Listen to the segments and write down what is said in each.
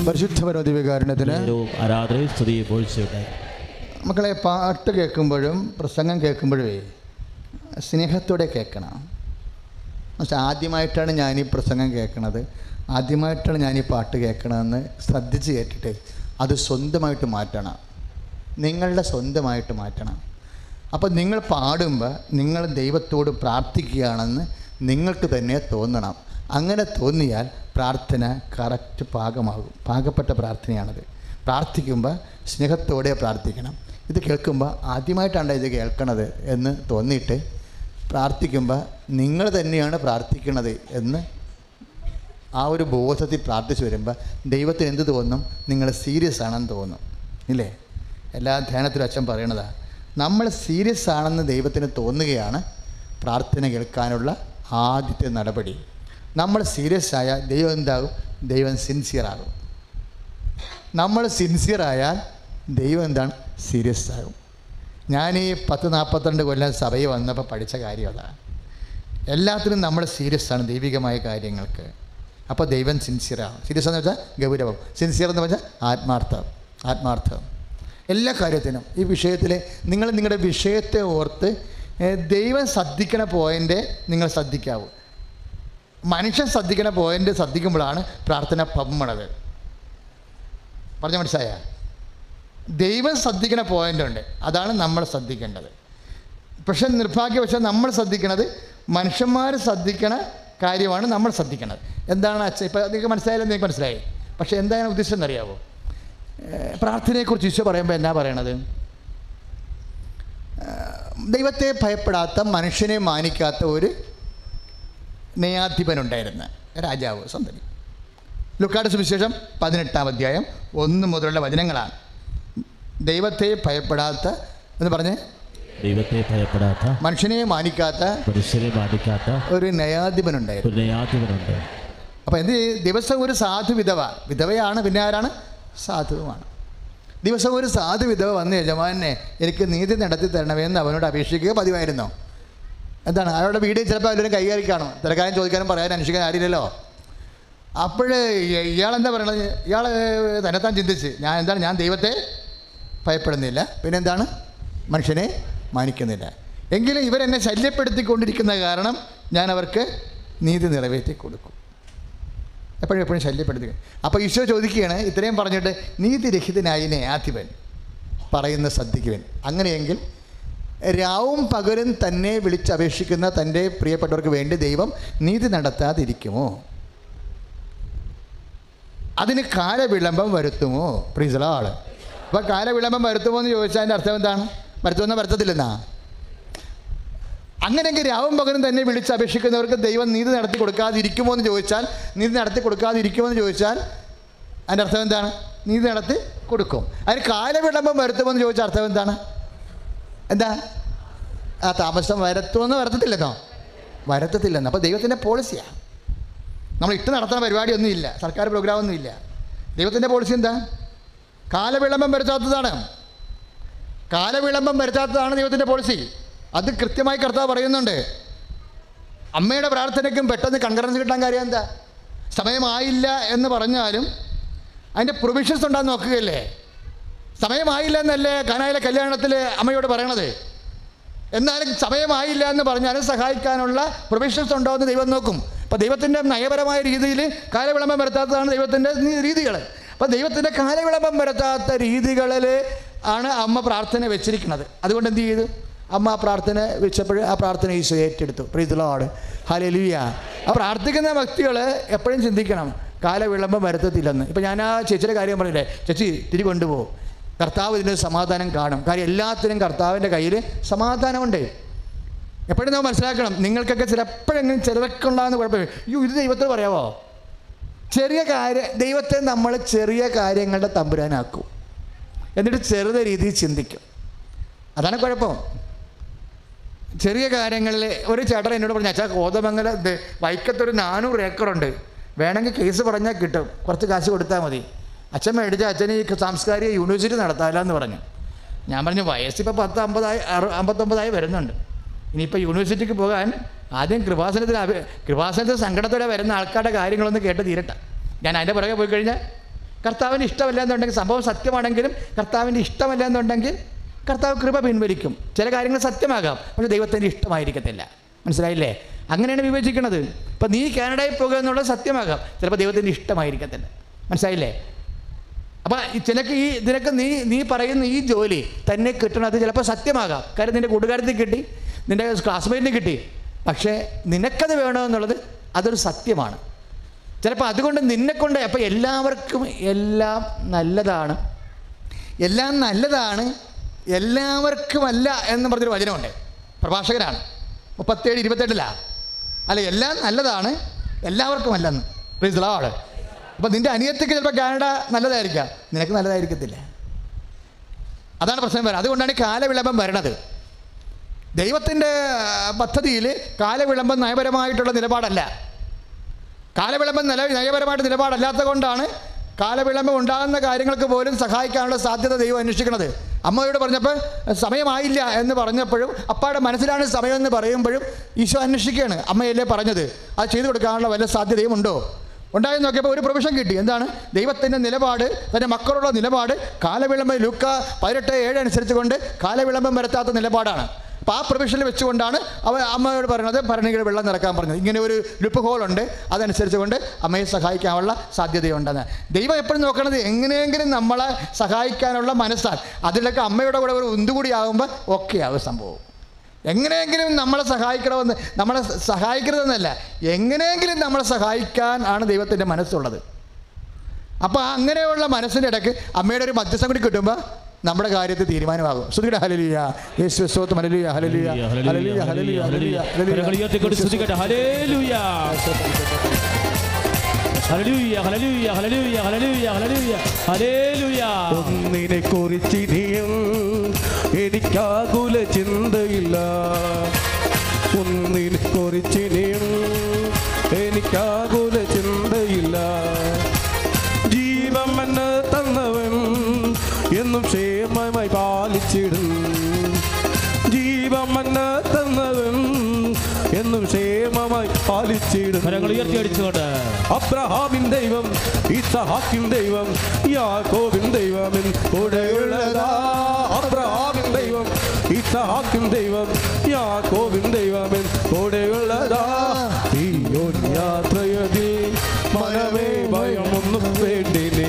പരിശുദ്ധപരമദിവ്യകാരുണ്യത്തിന് ആരാധനയും സ്തുതിയും പോഴ്ചയുണ്ടായി. മക്കളെ, പാട്ട് കേൾക്കുമ്പോഴും പ്രസംഗം കേൾക്കുമ്പോഴേ സ്നേഹത്തോടെ കേൾക്കണം. പക്ഷെ ആദ്യമായിട്ടാണ് ഞാനീ പ്രസംഗം കേൾക്കണത്, ആദ്യമായിട്ടാണ് ഞാനീ പാട്ട് കേൾക്കണമെന്ന് ശ്രദ്ധിച്ച് കേട്ടിട്ട് അത് സ്വന്തമായിട്ട് മാറ്റണം, നിങ്ങളുടെ സ്വന്തമായിട്ട് മാറ്റണം. അപ്പോൾ നിങ്ങൾ പാടുമ്പോൾ നിങ്ങൾ ദൈവത്തോട് പ്രാർത്ഥിക്കുകയാണെന്ന് നിങ്ങൾക്ക് തന്നെ തോന്നണം. അങ്ങനെ തോന്നിയാൽ പ്രാർത്ഥന കറക്റ്റ് പാകമാകും. പാകപ്പെട്ട പ്രാർത്ഥനയാണത്. പ്രാർത്ഥിക്കുമ്പോൾ സ്നേഹത്തോടെ പ്രാർത്ഥിക്കണം. ഇത് കേൾക്കുമ്പോൾ ആദ്യമായിട്ടാണ് ഇത് കേൾക്കണത് എന്ന് തോന്നിയിട്ട് പ്രാർത്ഥിക്കുമ്പോൾ നിങ്ങൾ തന്നെയാണ് പ്രാർത്ഥിക്കണത് എന്ന് ആ ഒരു ബോധത്തിൽ പ്രാർത്ഥിച്ച് വരുമ്പോൾ ദൈവത്തിന് എന്ത് തോന്നും? നിങ്ങൾ സീരിയസ് ആണെന്ന് തോന്നും. ഇല്ലേ? എല്ലാ ധ്യാനത്തിലും അച്ഛൻ പറയണതാണ്, നമ്മൾ സീരിയസ് ആണെന്ന് ദൈവത്തിന് തോന്നുകയാണ് പ്രാർത്ഥന കേൾക്കാനുള്ള ആദ്യത്തെ നടപടി. നമ്മൾ സീരിയസ് ആയാൽ ദൈവം എന്താകും? ദൈവം സിൻസിയറാകും. നമ്മൾ സിൻസിയറായാൽ ദൈവം എന്താണ്? സീരിയസ് ആകും. ഞാൻ ഈ 10-42 കൊല്ലം സഭയിൽ വന്നപ്പോൾ പഠിച്ച കാര്യം അതാണ്. എല്ലാത്തിനും നമ്മൾ സീരിയസ് ആണ് ദൈവികമായ കാര്യങ്ങൾക്ക്. അപ്പോൾ ദൈവം സിൻസിയറാകും. സീരിയസ് എന്ന് വെച്ചാൽ ഗൗരവം, സിൻസിയർ എന്ന് വെച്ചാൽ ആത്മാർത്ഥം. എല്ലാ കാര്യത്തിനും ഈ വിഷയത്തിൽ നിങ്ങൾ നിങ്ങളുടെ വിഷയത്തെ ഓർത്ത് ദൈവം ശ്രദ്ധിക്കണ പോയിൻ്റ് നിങ്ങൾ ശ്രദ്ധിക്കാവൂ. മനുഷ്യൻ ശ്രദ്ധിക്കണ പോയിൻ്റ് ശ്രദ്ധിക്കുമ്പോഴാണ് പ്രാർത്ഥന പമ്മണത്. പറഞ്ഞ മനസ്സിലായ? ദൈവം ശ്രദ്ധിക്കണ പോയിൻ്റുണ്ട്, അതാണ് നമ്മൾ ശ്രദ്ധിക്കേണ്ടത്. പക്ഷെ നിർഭാഗ്യവശാൽ നമ്മൾ ശ്രദ്ധിക്കണത് മനുഷ്യന്മാർ ശ്രദ്ധിക്കണ കാര്യമാണ് നമ്മൾ ശ്രദ്ധിക്കണത്. എന്താണ് അച്ഛൻ ഇപ്പോൾ നിങ്ങൾക്ക് മനസ്സിലായാലും നിങ്ങൾക്ക് മനസ്സിലായി. പക്ഷേ എന്താണ് ഉദ്ദേശം എന്നറിയാവോ? പ്രാർത്ഥനയെക്കുറിച്ച് ഈശോ പറയുമ്പോൾ എന്നാ പറയണത്? ദൈവത്തെ ഭയപ്പെടാത്ത, മനുഷ്യനെ മാനിക്കാത്ത ഒരു ന്യായാധിപനുണ്ടായിരുന്ന രാജാവ് സന്തതി. ലൂക്കായുടെ സുവിശേഷം 18-ാം അധ്യായം 1 മുതലുള്ള വചനങ്ങളാണ്. ദൈവത്തെ ഭയപ്പെടാത്ത എന്ന് പറഞ്ഞ്, ദൈവത്തെ ഭയപ്പെടാത്ത, മനുഷ്യനെ മാനിക്കാത്ത ഒരു ന്യായാധിപനുണ്ടായിരുന്നു. അപ്പോൾ എന്ത്? ദിവസം ഒരു സാധു വിധവയാണ്, പിന്നെ ആരാണ്? സാധുവുമാണ്. ദിവസം ഒരു സാധു വിധവ വന്ന് യജമാനെ എനിക്ക് നീതി നടത്തി തരണമെന്ന് അവനോട് അപേക്ഷിക്കുക പതിവായിരുന്നു. എന്താണ്? അവരുടെ വീട് ചിലപ്പോൾ എല്ലാവരും കൈകാരി കാണും, തിരക്കാനും ചോദിക്കാനും പറയാനും അന്വേഷിക്കാൻ ആരില്ലല്ലോ. അപ്പോൾ ഇയാളെന്താ പറയണത്? ഇയാൾ തന്നെത്താൻ ചിന്തിച്ച്, ഞാൻ ദൈവത്തെ ഭയപ്പെടുന്നില്ല, പിന്നെ എന്താണ്? മനുഷ്യനെ മാനിക്കുന്നില്ല. എങ്കിലും ഇവരെന്നെ ശല്യപ്പെടുത്തിക്കൊണ്ടിരിക്കുന്ന കാരണം ഞാൻ അവർക്ക് നീതി നിറവേറ്റി കൊടുക്കും. എപ്പോഴും ശല്യപ്പെടുത്തുക. അപ്പോൾ ഈശോ ചോദിക്കുകയാണ്, ഇത്രയും പറഞ്ഞിട്ട് നീതിരഹിതനായ ന്യായാധിപൻ പറയുന്ന ശ്രദ്ധിക്കുവൻ. അങ്ങനെയെങ്കിൽ രാവും പകലും തന്നെ വിളിച്ചപേക്ഷിക്കുന്ന തൻ്റെ പ്രിയപ്പെട്ടവർക്ക് വേണ്ടി ദൈവം നീതി നടത്താതിരിക്കുമോ? അതിന് കാലവിളംബം വരുത്തുമോ? പ്രീസ് ദി ലോർഡ്. അപ്പോൾ കാലവിളംബം വരുത്തുമോ എന്ന് ചോദിച്ചാൽ അതിൻ്റെ അർത്ഥം എന്താണ്? വരുത്തുമെന്ന് വരുത്തത്തില്ലെന്നാ? അങ്ങനെയെങ്കിൽ രാവും പകലും തന്നെ വിളിച്ചപേക്ഷിക്കുന്നവർക്ക് ദൈവം നീതി നടത്തി കൊടുക്കാതിരിക്കുമോ എന്ന് ചോദിച്ചാൽ, അതിൻ്റെ അർത്ഥം എന്താണ്? നീതി നടത്തി കൊടുക്കും. അതിന് കാലവിളംബം വരുത്തുമോ എന്ന് ചോദിച്ചാൽ അർത്ഥം എന്താണ്? എന്താ? ആ താമസം വരുത്തുമെന്ന് വരുത്തത്തില്ലെന്നോ? അപ്പോൾ ദൈവത്തിൻ്റെ പോളിസിയാണ്. നമ്മൾ നടത്തുന്ന പരിപാടിയൊന്നുമില്ല, സർക്കാർ പ്രോഗ്രാമൊന്നുമില്ല. ദൈവത്തിൻ്റെ പോളിസി എന്താ? കാലവിളംബം വരുത്താത്തതാണ് ദൈവത്തിൻ്റെ പോളിസി. അത് കൃത്യമായി കർത്താവ് പറയുന്നുണ്ട്. അമ്മയുടെ പ്രാർത്ഥനയ്ക്കും പെട്ടെന്ന് കൺകറൻസ് കിട്ടാൻ കാര്യം എന്താ? സമയമായില്ല എന്ന് പറഞ്ഞാലും അതിൻ്റെ പ്രൊവിഷൻസ് ഉണ്ടാകുന്ന നോക്കുകയല്ലേ. സമയമായില്ല എന്നല്ലേ കാനായിലെ കല്യാണത്തിൽ അമ്മയോട് പറയണത്. എന്നാലും സമയമായില്ല എന്ന് പറഞ്ഞാലും സഹായിക്കാനുള്ള പ്രൊവിഷൻസ് ഉണ്ടോ എന്ന് ദൈവം നോക്കും. അപ്പോൾ ദൈവത്തിൻ്റെ നയപരമായ രീതിയിൽ കാലവിളംബം വരുത്താത്തതാണ് ദൈവത്തിൻ്റെ രീതികൾ. അപ്പോൾ ദൈവത്തിൻ്റെ കാലവിളംബം വരുത്താത്ത രീതികളിൽ ആണ് അമ്മ പ്രാർത്ഥന വെച്ചിരിക്കുന്നത്. അതുകൊണ്ട് എന്ത് ചെയ്തു? അമ്മ ആ പ്രാർത്ഥന വെച്ചപ്പോൾ ആ പ്രാർത്ഥന ഈശോ ഏറ്റെടുത്തു. Praise the lord, hallelujah. ആ പ്രാർത്ഥിക്കുന്ന വ്യക്തികൾ എപ്പോഴും ചിന്തിക്കണം, കാലവിളംബം വരുത്തത്തില്ലെന്ന്. ഇപ്പം ഞാൻ ആ ചേച്ചിയുടെ കാര്യം പറഞ്ഞില്ലേ, ചേച്ചി തിരികെ കൊണ്ടുപോകും, കർത്താവ് ഇതിൻ്റെ സമാധാനം കാണും. കാര്യം എല്ലാത്തിനും കർത്താവിൻ്റെ കയ്യിൽ സമാധാനമുണ്ട്. എപ്പോഴും നമ്മൾ മനസ്സിലാക്കണം, നിങ്ങൾക്കൊക്കെ ചിലപ്പോഴെങ്കിലും ചിലതൊക്കെ ഉണ്ടാകുന്ന കുഴപ്പമില്ല. ഇത് ദൈവത്തോട് പറയാമോ? ദൈവത്തെ നമ്മൾ ചെറിയ കാര്യങ്ങളുടെ തമ്പുരാനാക്കും, എന്നിട്ട് ചെറുത രീതിയിൽ ചിന്തിക്കും. അതാണ് കുഴപ്പം. ചെറിയ കാര്യങ്ങളിൽ ഒരു ചേട്ടൻ എന്നോട് പറഞ്ഞു, അച്ഛാ കോതമംഗലം വൈക്കത്തൊരു 400 ഏക്കറുണ്ട്, വേണമെങ്കിൽ കേസ് പറഞ്ഞാൽ കിട്ടും, കുറച്ച് കാശ് കൊടുത്താൽ മതി. അച്ഛൻ മേടിച്ച അച്ഛന് ഈ സാംസ്കാരിക യൂണിവേഴ്സിറ്റി നടത്താമല്ലോ എന്ന് പറഞ്ഞു. ഞാൻ പറഞ്ഞു, വയസ്സിപ്പോൾ 59 വരുന്നുണ്ട്, ഇനിയിപ്പോൾ യൂണിവേഴ്സിറ്റിക്ക് പോകാൻ ആദ്യം കൃപാസനത്തിൽ സങ്കടത്തോടെ വരുന്ന ആൾക്കാരുടെ കാര്യങ്ങളൊന്ന് കേട്ട് തീരട്ടെ. ഞാൻ അതിൻ്റെ പുറകെ പോയി കഴിഞ്ഞാൽ കർത്താവിന് ഇഷ്ടമല്ല എന്നുണ്ടെങ്കിൽ, സംഭവം സത്യമാണെങ്കിലും കർത്താവിൻ്റെ ഇഷ്ടമല്ല എന്നുണ്ടെങ്കിൽ കർത്താവ് കൃപ പിൻവലിക്കും. ചില കാര്യങ്ങൾ സത്യമാകാം, പക്ഷേ ദൈവത്തിൻ്റെ ഇഷ്ടമായിരിക്കത്തില്ല. മനസ്സിലായില്ലേ? അങ്ങനെയാണ് വിവേചിക്കുന്നത്. ഇപ്പം നീ കാനഡയിൽ പോകുക എന്നുള്ളത് സത്യമാകാം, ചിലപ്പോൾ ദൈവത്തിൻ്റെ ഇഷ്ടമായിരിക്കത്തില്ല. മനസ്സിലായില്ലേ? അപ്പോൾ നിനക്ക് നീ പറയുന്ന ഈ ജോലി തന്നെ കിട്ടണത് ചിലപ്പോൾ സത്യമാകാം, കാര്യം നിൻ്റെ കൂട്ടുകാരത്തിൽ കിട്ടി, നിൻ്റെ ക്ലാസ്മേറ്റിന് കിട്ടി. പക്ഷേ നിനക്കത് വേണമെന്നുള്ളത് അതൊരു സത്യമാണ്. ചിലപ്പോൾ അതുകൊണ്ട് നിന്നെക്കൊണ്ട്, അപ്പോൾ എല്ലാവർക്കും എല്ലാം നല്ലതാണ്, എല്ലാവർക്കുമല്ല എന്ന് പറഞ്ഞൊരു വചനമുണ്ട്. പ്രഭാഷകനാണ് 37:28 അല്ല, എല്ലാം നല്ലതാണ്, എല്ലാവർക്കുമല്ലെന്ന്. Please LAD. അപ്പോൾ നിൻ്റെ അനിയത്തിക്ക് ചിലപ്പോൾ കാനഡ നല്ലതായിരിക്കാം, നിനക്ക് നല്ലതായിരിക്കത്തില്ല. അതാണ് പ്രശ്നം വരുന്നത്. അതുകൊണ്ടാണ് കാലവിളംബം വരണത്. ദൈവത്തിൻ്റെ പദ്ധതിയിൽ കാലവിളംബം നയപരമായിട്ടുള്ള നിലപാടല്ല. കാലവിളംബം നയപരമായിട്ട് നിലപാടല്ലാത്ത കൊണ്ടാണ് കാലവിളംബം ഉണ്ടാകുന്ന കാര്യങ്ങൾക്ക് പോലും സഹായിക്കാനുള്ള സാധ്യത ദൈവം അന്വേഷിക്കുന്നത്. അമ്മയോട് പറഞ്ഞപ്പോൾ സമയമായില്ല എന്ന് പറഞ്ഞപ്പോഴും അപ്പാടെ മനസ്സിലാണ് സമയമെന്ന് പറയുമ്പോഴും ഈശോ അന്വേഷിക്കുകയാണ്. അമ്മയല്ലേ പറഞ്ഞത്, അത് ചെയ്തു കൊടുക്കാനുള്ള വല്ല സാധ്യതയും ഉണ്ടോ? ഉണ്ടായി നോക്കിയപ്പോൾ ഒരു പ്രൊവിഷൻ കിട്ടി. എന്താണ്? ദൈവത്തിൻ്റെ നിലപാട്, തൻ്റെ മക്കളുള്ള നിലപാട് കാലവിളംബം ലൂക്ക 18:7 അനുസരിച്ച് കൊണ്ട് കാലവിളംബം വരുത്താത്ത നിലപാടാണ്. അപ്പോൾ ആ പ്രൊവിഷനിൽ വെച്ചുകൊണ്ടാണ് അമ്മയോട് പറയുന്നത് ഭരണികൾ വെള്ളം നിറക്കാൻ പറഞ്ഞത്. ഇങ്ങനെ ഒരു ലുപ്പ് ഹോളുണ്ട്, അതനുസരിച്ച് കൊണ്ട് അമ്മയെ സഹായിക്കാനുള്ള സാധ്യതയുണ്ടെന്ന്. ദൈവം എപ്പോഴും നോക്കണത് എങ്ങനെയെങ്കിലും നമ്മളെ സഹായിക്കാനുള്ള മനസ്സാണ്. അതിലൊക്കെ അമ്മയുടെ കൂടെ ഒരു ഉന്തുകൂടി ആകുമ്പോൾ ഓക്കെ ആവും സംഭവം. എങ്ങനെയെങ്കിലും നമ്മളെ സഹായിക്കണമെന്ന്, നമ്മളെ സഹായിക്കരുതെന്നല്ല, എങ്ങനെയെങ്കിലും നമ്മളെ സഹായിക്കാൻ ആണ് ദൈവത്തിൻ്റെ മനസ്സുള്ളത്. അപ്പോൾ അങ്ങനെയുള്ള മനസ്സിൻ്റെ ഇടയ്ക്ക് അമ്മയുടെ ഒരു മധ്യസ്ഥം കൂടി കിട്ടുമ്പോൾ നമ്മുടെ കാര്യത്തിൽ തീരുമാനമാകും. ശ്രുതികട്ടെ ഹല്ലേലൂയ, യേശുവേ സ്തോത്രം, hallelujah, hallelujah, hallelujah, hallelujah, hallelujah, hallelujah. ഒന്നിനെ കുറിച്ചിനിയും എനിക്കാകുല ചിന്തയില്ല, ഒന്നിനെ കുറിച്ചിനിയും എനിക്കാകുല ചിന്തയില്ല. ജീവൻ എന്നെ തന്നവൻ എന്നും ക്ഷേമമായി പാലിച്ചിടും, ജീവൻ എന്നെ തന്നവൻ എന്നും ക്ഷേമമായി പാലിച്ചിടും. അബ്രഹാമിൻ ദൈവം, ഇസഹാക്കിൻ ദൈവം, യാക്കോബിൻ ദൈവം കൂടെയുള്ളതാ. അബ്രഹാമിൻ ദൈവം, ഇസഹാക്കിൻ ദൈവം, യാക്കോബിൻ ദൈവം കൂടെയുള്ളതാ. ഈയോൻ യാത്രയതിൽ മനമേ ഭയമൊന്നും വേണ്ടിനേ,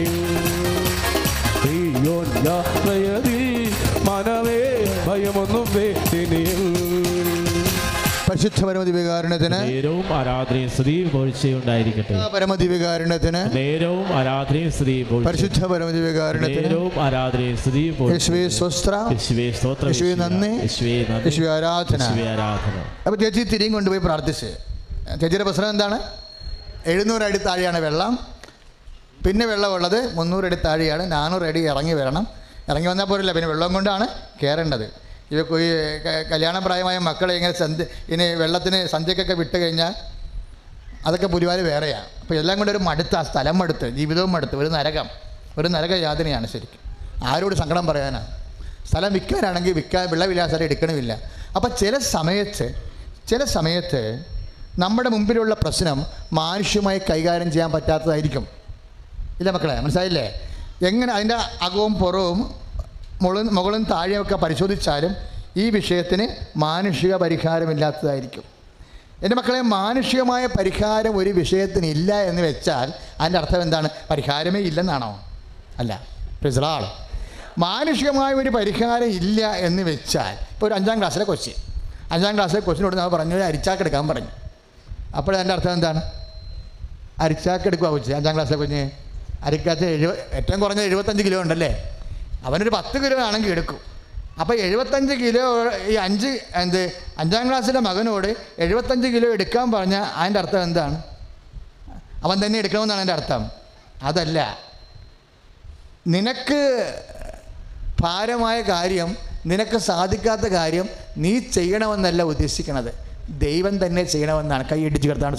ഈയോൻ യാത്രയതിൽ മനമേ ഭയമൊന്നും വേണ്ടിനേ. പരിശുദ്ധ പരമദിവ്യകാരുണ്യത്തിന് നേരവും ആരാധനയും സ്തുതിയും പുകഴ്ചയും ഉണ്ടായിരിക്കട്ടെ. പരമദിവ്യകാരുണ്യത്തിന് നേരവും ആരാധനയും സ്തുതിയും പരിശുദ്ധ പരമദിവ്യകാരുണ്യത്തിന് നേരവും ആരാധനയും സ്തുതിയും യേശുവേ സ്തോത്രം, യേശുവേ സ്തോത്രം, യേശുവേ നന്ദി, യേശുവേ ആരാധന. അപ്പോൾ ചേച്ചി തിരിയും കൊണ്ടുപോയി പ്രാർത്ഥിച്ച്. ചേച്ചിയുടെ പ്രശ്നം എന്താണ്? 700 അടി താഴെയാണ് വെള്ളം, പിന്നെ വെള്ളമുള്ളത് 300 അടി താഴെയാണ്. 400 അടി ഇറങ്ങി വരണം. ഇറങ്ങി വന്നാൽ പോരല്ല, പിന്നെ വെള്ളം കൊണ്ടാണ് കയറേണ്ടത്. ഇവർക്ക് ഈ കല്യാണപ്രായമായ മക്കളെ ഇനി വെള്ളത്തിന് സന്ധ്യക്കൊക്കെ വിട്ട് കഴിഞ്ഞാൽ അതൊക്കെ പുലിവാല് വേറെയാണ്. അപ്പോൾ എല്ലാം കൊണ്ട് ഒരു മടുത്ത, ആ സ്ഥലം മടുത്ത്, ജീവിതവും മടുത്ത്, ഒരു നരക യാതനയാണ് ശരിക്കും. ആരോട് സങ്കടം പറയാനാണ്? സ്ഥലം വിൽക്കാനാണെങ്കിൽ വിളവില്ലാതെ എടുക്കണമില്ല. അപ്പോൾ ചില സമയത്ത് നമ്മുടെ മുമ്പിലുള്ള പ്രശ്നം മാനുഷ്യമായി കൈകാര്യം ചെയ്യാൻ പറ്റാത്തതായിരിക്കും. ഇല്ല മക്കളെ, മനസ്സിലായില്ലേ? എങ്ങനെ അതിൻ്റെ അകവും പുറവും മുകളും താഴെയൊക്കെ പരിശോധിച്ചാലും ഈ വിഷയത്തിന് മാനുഷിക പരിഹാരമില്ലാത്തതായിരിക്കും. എൻ്റെ മക്കളെ, മാനുഷികമായ പരിഹാരം ഒരു വിഷയത്തിന് ഇല്ല എന്ന് വെച്ചാൽ അതിൻ്റെ അർത്ഥം എന്താണ്? പരിഹാരമേ ഇല്ലെന്നാണോ? അല്ല. പ്രിസറാൾ, മാനുഷികമായ ഒരു പരിഹാരം ഇല്ല എന്ന് വെച്ചാൽ, ഇപ്പോൾ ഒരു 5ാം ക്ലാസ്സിലെ കൊച്ചിനോട് നമ്മൾ പറഞ്ഞു അരിച്ചാക്കെടുക്കാൻ പറഞ്ഞു. അപ്പോഴതിൻ്റെ അർത്ഥം എന്താണ്? അരിച്ചാക്കെടുക്കുക കൊച്ചി, 5ാം ക്ലാസ്സിലെ കുഞ്ഞ്. അരിക്കാത്ത ഏറ്റവും കുറഞ്ഞ 75 കിലോ ഉണ്ടല്ലേ, അവനൊരു 10 കിലോ ആണെങ്കിൽ എടുക്കും. അപ്പോൾ 75 കിലോ ഈ 5ാം ക്ലാസ്സിലെ മകനോട് 75 കിലോ എടുക്കാൻ പറഞ്ഞാൽ അതിൻ്റെ അർത്ഥം എന്താണ്? അവൻ തന്നെ എടുക്കണമെന്നാണ് എൻ്റെ അർത്ഥം. അതല്ല, നിനക്ക് ഭാരമായ കാര്യം, നിനക്ക് സാധിക്കാത്ത കാര്യം നീ ചെയ്യണമെന്നല്ല ഉദ്ദേശിക്കണത്, ദൈവം തന്നെ ചെയ്യണമെന്നാണ്. കൈ ഇടിച്ച് കിടത്താണ്.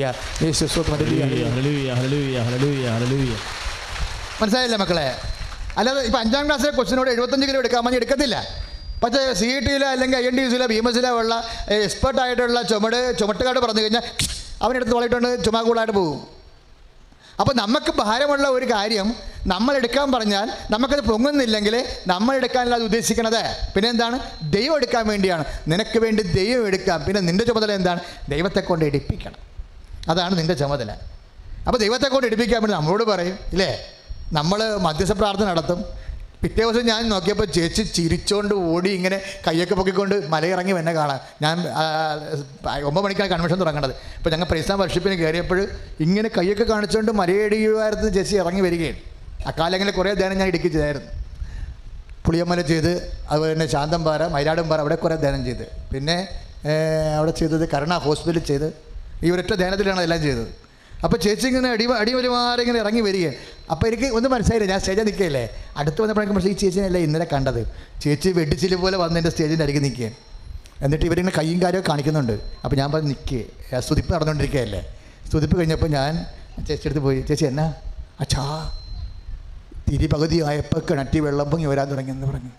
മനസ്സിലായില്ലേ മക്കളെ? അല്ലാതെ ഇപ്പോൾ 5ാം ക്ലാസ്സിലെ കൊച്ചിനോട് 75 കിലോ എടുക്കാൻ പറഞ്ഞാൽ എടുക്കത്തില്ല. പക്ഷേ CET-യിലോ അല്ലെങ്കിൽ INTUCയിലോ BMSയിലോ ഉള്ള എക്സ്പെർട്ടായിട്ടുള്ള ചുമട്ടുകാട് പറഞ്ഞു കഴിഞ്ഞാൽ അവനെടുത്ത് വളയിട്ടുകൊണ്ട് ചുമ്മാ കൂളായിട്ട് പോകും. അപ്പോൾ നമുക്ക് ഭാരമുള്ള ഒരു കാര്യം നമ്മൾ എടുക്കാൻ പറഞ്ഞാൽ നമുക്കത് പൊങ്ങുന്നില്ലെങ്കിൽ നമ്മൾ എടുക്കാനല്ല അത് ഉദ്ദേശിക്കണത്. പിന്നെ എന്താണ്? ദൈവം എടുക്കാൻ വേണ്ടിയാണ്. നിനക്ക് വേണ്ടി ദൈവം എടുക്കാം. പിന്നെ നിൻ്റെ ചുമതല എന്താണ്? ദൈവത്തെ കൊണ്ട് എടുപ്പിക്കണം. അതാണ് നിൻ്റെ ചുമതല. അപ്പോൾ ദൈവത്തെ കൊണ്ട് എടുപ്പിക്കാൻ വേണ്ടി നമ്മളോട് പറയും ഇല്ലേ, നമ്മൾ മധ്യസ്ഥ പ്രാർത്ഥന നടത്തും. പിറ്റേ ദിവസം ഞാൻ നോക്കിയപ്പോൾ ചേച്ചി ചിരിച്ചുകൊണ്ട് ഓടി ഇങ്ങനെ കയ്യൊക്കെ പൊക്കിക്കൊണ്ട് മലയിറങ്ങി എന്നെ കാണാം. ഞാൻ 9 മണിക്കാണ് കൺവെൻഷൻ തുടങ്ങേണ്ടത്. അപ്പോൾ ഞങ്ങൾ പ്രൈസ് ആൻഡ് വർഷിപ്പിന് കയറിയപ്പോൾ ഇങ്ങനെ കയ്യൊക്കെ കാണിച്ചുകൊണ്ട് മലയടിയുമായിരുന്നു ചേച്ചി ഇറങ്ങി വരികയാണ്. അക്കാലങ്ങളിൽ കുറേ ധ്യാനം ഞാൻ ഇടുക്കി ചെയ്തായിരുന്നു. പുളിയമ്മല ചെയ്ത്, അതുപോലെ തന്നെ ശാന്തംപാറ, മയിലാടുംപാറ അവിടെ കുറേ ധ്യാനം ചെയ്ത്. പിന്നെ അവിടെ ചെയ്തത് കരുണ ഹോസ്പിറ്റലിൽ ചെയ്ത്, ഈ ഒരൊറ്റ ധ്യാനത്തിലാണ് എല്ലാം ചെയ്തത്. അപ്പോൾ ചേച്ചി ഇങ്ങനെ അടിവരുമാറി ഇങ്ങനെ ഇറങ്ങി വരികയാണ്. അപ്പോൾ എനിക്ക് ഒന്നും മനസ്സിലായില്ല, ഞാൻ സ്റ്റേജിൽ നിൽക്കുകയല്ലേ. അടുത്ത് വന്നപ്പോഴേക്കും മനസ്സിലായി ഈ ചേച്ചിനല്ലേ ഇന്നലെ കണ്ടത്. ചേച്ചി വെടിച്ചില് പോലെ വന്ന് എൻ്റെ സ്റ്റേജിൻ്റെ അരികെ നിൽക്കുകയാണ്. എന്നിട്ട് ഇവരിങ്ങനെ കയ്യും കാര്യമൊക്കെ കാണിക്കുന്നുണ്ട്. അപ്പോൾ ഞാൻ പറഞ്ഞ് നിൽക്കുക, സ്തുതിപ്പ് നടന്നുകൊണ്ടിരിക്കുകയല്ലേ. സ്തുതിപ്പ് കഴിഞ്ഞപ്പോൾ ഞാൻ ചേച്ചി അടുത്ത് പോയി, ചേച്ചി എന്നാ അച്ഛാ തിരി പകുതി ആയപ്പോൾ കിണറ്റി വെള്ളം പൊങ്ങി വരാൻ തുടങ്ങിയെന്ന് പറഞ്ഞു.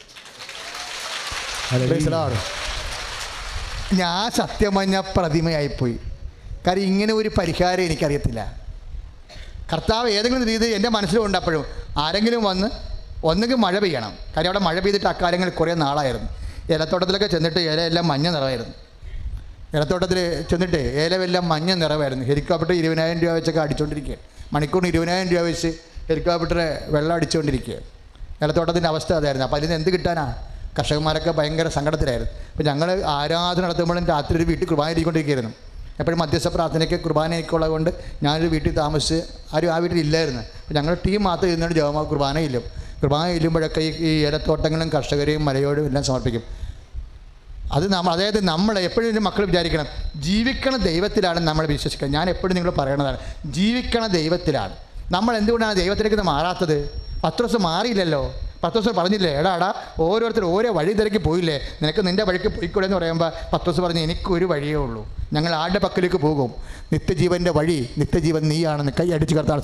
ഞാൻ സത്യം പറഞ്ഞ പ്രതിമയായിപ്പോയി. കാര്യം ഇങ്ങനെ ഒരു പരിഹാരം എനിക്കറിയത്തില്ല. കർത്താവ് ഏതെങ്കിലും രീതി എൻ്റെ മനസ്സിലുണ്ട്. അപ്പോഴും ആരെങ്കിലും വന്ന് ഒന്നുകിൽ മഴ പെയ്യണം. കാര്യം അവിടെ മഴ പെയ്തിട്ട് അക്കാലങ്ങളിൽ കുറേ നാളായിരുന്നു. ഏലത്തോട്ടത്തിലൊക്കെ ചെന്നിട്ട് ഇലയെല്ലാം മഞ്ഞ നിറമായിരുന്നു. ഏലത്തോട്ടത്തിൽ ചെന്നിട്ട് ഏലമെല്ലാം മഞ്ഞ നിറമായിരുന്നു. ഹെലികോപ്റ്റർ 20,000 രൂപ വെച്ചൊക്കെ അടിച്ചുകൊണ്ടിരിക്കുക. മണിക്കൂറിന് 20,000 രൂപ വെച്ച് ഹെലികോപ്റ്റർ വെള്ളം അടിച്ചുകൊണ്ടിരിക്കുക. ഏലത്തോട്ടത്തിൻ്റെ അവസ്ഥ അതായിരുന്നു. അപ്പോൾ അതിന് എന്ത് കിട്ടാനാ? കർഷകന്മാരൊക്കെ ഭയങ്കര സങ്കടത്തിലായിരുന്നു. അപ്പോൾ ഞങ്ങൾ ആരാധന നടത്തുമ്പോഴും രാത്രി ഒരു വീട്ടിൽ കുർബാന ഇരിക്കൊണ്ടിരിക്കുകയായിരുന്നു. എപ്പോഴും മധ്യസ്ഥ പ്രാർത്ഥനയ്ക്ക് കുർബാനയ്ക്കുള്ളത് കൊണ്ട് ഞാനൊരു വീട്ടിൽ താമസിച്ച് ആരും ആ വീട്ടിലില്ലായിരുന്നു. അപ്പോൾ ഞങ്ങളുടെ ടീം മാത്രം ഇരുന്നുകൊണ്ട് ജപമാ കുർബാന ഇല്ലുമ്പോഴൊക്കെ ഈ ഏലത്തോട്ടങ്ങളും കർഷകരെയും മലയോടും എല്ലാം സമർപ്പിക്കും. അത് അതായത് നമ്മൾ എപ്പോഴും എൻ്റെ മക്കൾ വിചാരിക്കണം, ജീവിക്കണ ദൈവത്തിലാണ് നമ്മൾ വിശ്വസിക്കുന്നത്. ഞാൻ എപ്പോഴും നിങ്ങൾ പറയണതാണ്, ജീവിക്കണ ദൈവത്തിലാണ്. നമ്മൾ എന്തുകൊണ്ടാണ് ദൈവത്തിലേക്ക് മാറാത്തത്? പത്രോസ് മാറിയില്ലല്ലോ. പത്രോസ് പറഞ്ഞില്ലേ, എടാ ഓരോരുത്തർ ഓരോ വഴി തിരക്കി പോയില്ലേ, നിനക്ക് നിൻ്റെ വഴിക്ക് പോയിക്കൂടെ എന്ന് പറയുമ്പോൾ പത്രോസ് പറഞ്ഞു, എനിക്കൊരു വഴിയേ ഉള്ളൂ, ഞങ്ങൾ ആരുടെ പക്കലേക്ക് പോകും? നിത്യജീവൻ്റെ വഴി, നിത്യജീവൻ നീയാണെന്ന് കൈ അടിച്ച് കർത്താൻ.